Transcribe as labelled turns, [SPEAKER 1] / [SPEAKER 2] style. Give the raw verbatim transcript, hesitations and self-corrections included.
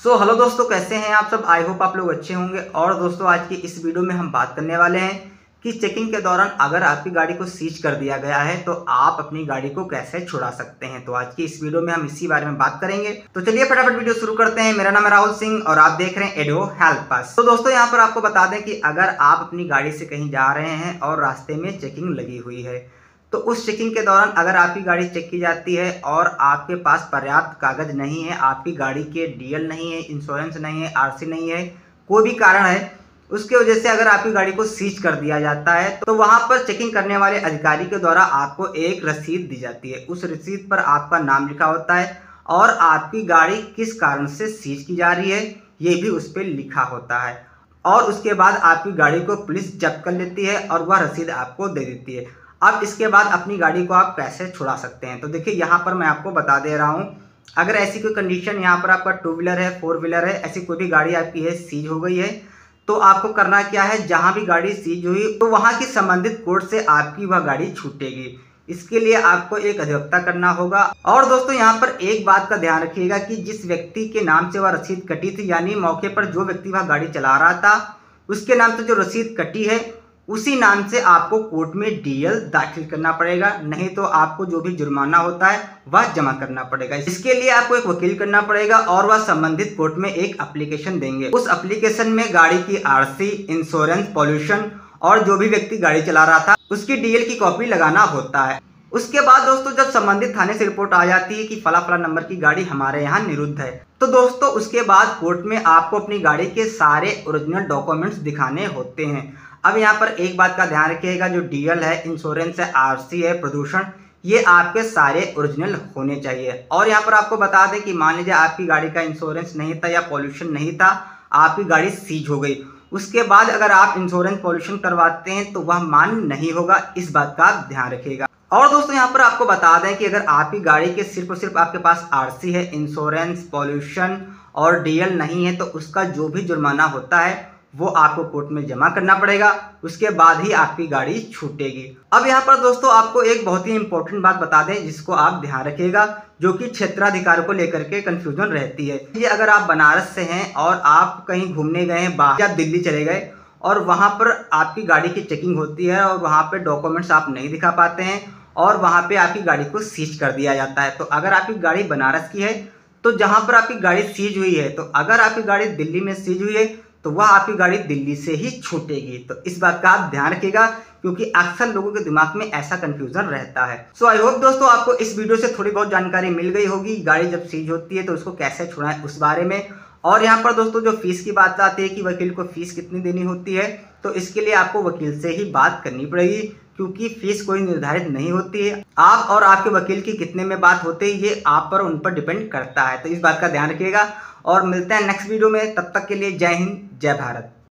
[SPEAKER 1] So hello दोस्तों, कैसे हैं आप सब। आई होप आप लोग अच्छे होंगे। और दोस्तों, आज की इस वीडियो में हम बात करने वाले हैं कि चेकिंग के दौरान अगर आपकी गाड़ी को सीज कर दिया गया है तो आप अपनी गाड़ी को कैसे छुड़ा सकते हैं। तो आज की इस वीडियो में हम इसी बारे में बात करेंगे। तो चलिए फटाफट वीडियो शुरू करते हैं। मेरा नाम है राहुल सिंह और आप देख रहे हैं एडो हेल्प अस। तो दोस्तों, यहाँ पर आपको बता दें कि अगर आप अपनी गाड़ी से कहीं जा रहे हैं और रास्ते में चेकिंग लगी हुई है तो उस चेकिंग के दौरान अगर आपकी गाड़ी चेक की जाती है और आपके पास पर्याप्त कागज नहीं है, आपकी गाड़ी के डीएल नहीं है, इंश्योरेंस नहीं है, आरसी नहीं है, कोई भी कारण है, उसके वजह से अगर आपकी गाड़ी को सीज कर दिया जाता है तो वहां पर चेकिंग करने वाले अधिकारी के द्वारा आपको एक रसीद दी जाती है। उस रसीद पर आपका नाम लिखा होता है और आपकी गाड़ी किस कारण से सीज की जा रही है ये भी उस पर लिखा होता है। और उसके बाद आपकी गाड़ी को पुलिस जब्त कर लेती है और वह रसीद आपको दे देती है। अब इसके बाद अपनी गाड़ी को आप कैसे छुड़ा सकते हैं। तो देखिए, यहाँ पर मैं आपको बता दे रहा हूँ, अगर ऐसी कोई कंडीशन यहाँ पर आपका टू व्हीलर है, फोर व्हीलर है, ऐसी कोई भी गाड़ी आपकी है, सीज हो गई है, तो आपको करना क्या है, जहाँ भी गाड़ी सीज हुई तो वहाँ की संबंधित कोर्ट से आपकी वह गाड़ी छूटेगी। इसके लिए आपको एक अधिवक्ता करना होगा। और दोस्तों, यहाँ पर एक बात का ध्यान रखिएगा कि जिस व्यक्ति के नाम से वह रसीद कटी थी, यानी मौके पर जो व्यक्ति वह गाड़ी चला रहा था उसके नाम से जो रसीद कटी है उसी नाम से आपको कोर्ट में डीएल दाखिल करना पड़ेगा, नहीं तो आपको जो भी जुर्माना होता है वह जमा करना पड़ेगा। इसके लिए आपको एक वकील करना पड़ेगा और वह संबंधित कोर्ट में एक एप्लीकेशन देंगे। उस एप्लीकेशन में गाड़ी की आरसी, इंश्योरेंस, पॉल्यूशन और जो भी व्यक्ति गाड़ी चला रहा था उसकी डीएल की कॉपी लगाना होता है। उसके बाद दोस्तों, जब संबंधित थाने से रिपोर्ट आ जाती है कि फला फला नंबर की गाड़ी हमारे यहाँ निरुद्ध है, तो दोस्तों उसके बाद कोर्ट में आपको अपनी गाड़ी के सारे ओरिजिनल डॉक्यूमेंट्स दिखाने होते हैं। अब यहाँ पर एक बात का ध्यान रखिएगा, जो डीएल है, इंश्योरेंस है, आरसी है, प्रदूषण, ये आपके सारे ओरिजिनल होने चाहिए। और यहाँ पर आपको बता दें कि मान लीजिए आपकी गाड़ी का इंश्योरेंस नहीं था या पॉल्यूशन नहीं था, आपकी गाड़ी सीज हो गई, उसके बाद अगर आप इंश्योरेंस पॉल्यूशन करवाते हैं तो वह मान्य नहीं होगा। इस बात का आप ध्यान रखिएगा। और दोस्तों, यहाँ पर आपको बता दें कि अगर आपकी गाड़ी के सिर्फ और सिर्फ आपके पास आरसी है, इंश्योरेंस, पॉल्यूशन और डीएल नहीं है तो उसका जो भी जुर्माना होता है वो आपको कोर्ट में जमा करना पड़ेगा। उसके बाद ही आपकी गाड़ी छूटेगी। अब यहाँ पर दोस्तों आपको एक बहुत ही इंपॉर्टेंट बात बता दें जिसको आप ध्यान रखिएगा, जो कि क्षेत्राधिकार को लेकर के कंफ्यूजन रहती है। ये अगर आप बनारस से हैं और आप कहीं घूमने गए हैं बाहर, आप दिल्ली चले गए और वहाँ पर आपकी गाड़ी की चेकिंग होती है और वहाँ पर डॉक्यूमेंट्स आप नहीं दिखा पाते हैं और वहाँ पर आपकी गाड़ी को सीज कर दिया जाता है। तो अगर आपकी गाड़ी बनारस की है तो जहाँ पर आपकी गाड़ी सीज हुई है, तो अगर आपकी गाड़ी दिल्ली में सीज हुई है तो वह आपकी गाड़ी दिल्ली से ही छूटेगी। तो इस बात का आप ध्यान रखिएगा, क्योंकि अक्सर लोगों के दिमाग में ऐसा कंफ्यूजन रहता है। सो आई होप दोस्तों आपको इस वीडियो से थोड़ी बहुत जानकारी मिल गई होगी, गाड़ी जब सीज होती है तो उसको कैसे छुड़ाएं उस बारे में। और यहाँ पर दोस्तों जो फीस की बात आती है कि वकील को फीस कितनी देनी होती है, तो इसके लिए आपको वकील से ही बात करनी पड़ेगी, क्योंकि फीस कोई निर्धारित नहीं होती है। आप और आपके वकील की कितने में बात होती है ये आप पर उन पर डिपेंड करता है। तो इस बात का ध्यान रखिएगा और मिलते हैं नेक्स्ट वीडियो में। तब तक के लिए जय हिंद, जय भारत।